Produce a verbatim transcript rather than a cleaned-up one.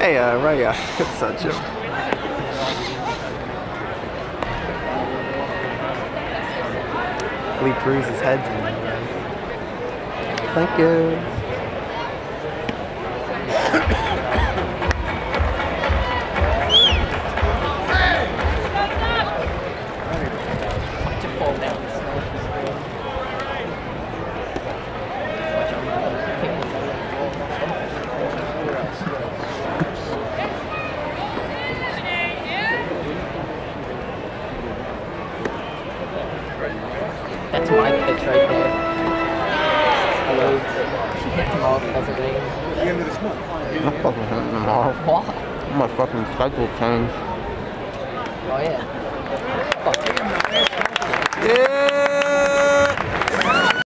Hey, uh, Raya, it's uh, Jim. Lee Cruz's head's in there. Thank you. That's my pitch right there. Hello. She hit him off, doesn't he? The end of this month. I'm not fucking hitting them off. What? My fucking schedule changed. Oh yeah. Fuck. Yeah!